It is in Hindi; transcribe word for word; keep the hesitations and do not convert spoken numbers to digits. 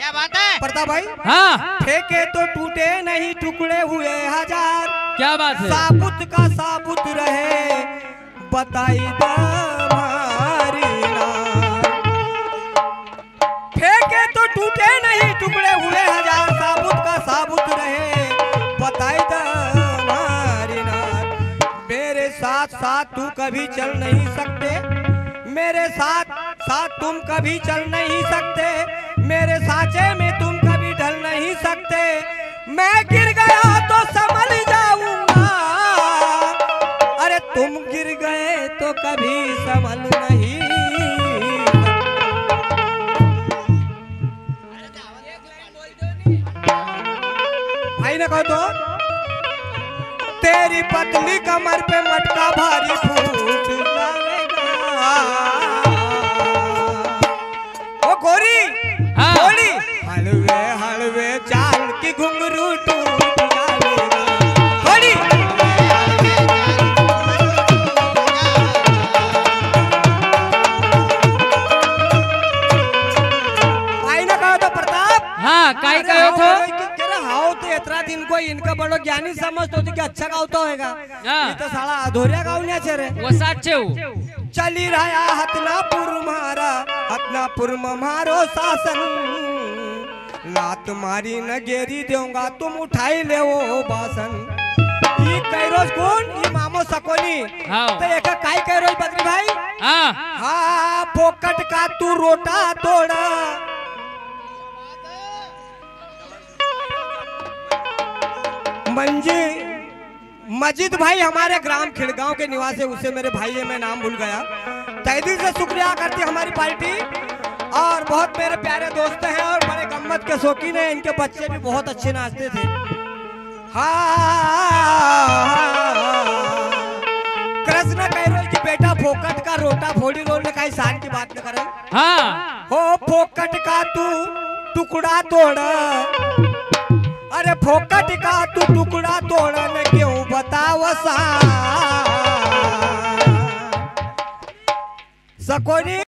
क्या बात है प्रताप भाई? हाँ फेंके तो टूटे नहीं, टुकड़े हुए हजार। क्या बात है? साबुत का साबुत रहे, बताई दमारी नार। फेंके तो टूटे नहीं, टुकड़े हुए हजार। साबुत का साबुत रहे, बताई दमारी नार। मेरे साथ साथ तू कभी चल नहीं सकते, मेरे साथ साथ तुम कभी चल नहीं सकते, मेरे साचे में तुम कभी ढल नहीं सकते। मैं गिर गया तो संभल जाऊंगा, अरे तुम गिर गए तो कभी संभल नहीं। भाई ने कहो तो तेरी पतली कमर पे मटका भारी फूट जाएगा। ओ गोरी हाँ। गोरी हलवे हलवे चाल की घुंघरू टूट जाएगा। गोरी भाई ने कहो तो प्रताप। हाँ काई कहो तो हाओ तो इतना दिन को इनका बड़ो ज्ञानी समझ होती कि अच्छा गावता होगा। हाँ। ये तो साला अधूरिया गावन्या छे रे। वो साचे हो चली रहा हतनापुर मारा, हतनापुर में मारो शासन। लात मारी न गेरी दूंगा, तुम उठाई ले वो बासन। ये कैरोज कौन? ये मामो सकोनी। हाँ। तो एक काई कैरोज बद्री भाई? हाँ हाँ पोकट का तू रोटा तोड़ा। मंजी मजिद भाई हमारे ग्राम खिड़गांव के निवासी, उसे मेरे भाई है, मैं नाम भूल गया। तहे दिल से शुक्रिया करती हमारी पार्टी, और बहुत मेरे प्यारे दोस्त हैं और बड़े गम्मत के शौकीन हैं। इनके बच्चे भी बहुत अच्छे नाचते थे। कृष्ण कह रहे कि बेटा फोकट का रोटा फोड़ी रोल में कहीं शान की बात न करे। हाँ हो फोकट का तू टुकड़ा तोड़, अरे फोकट का तू टुकड़ा तोड़न क्यों बताव सा सकोनी।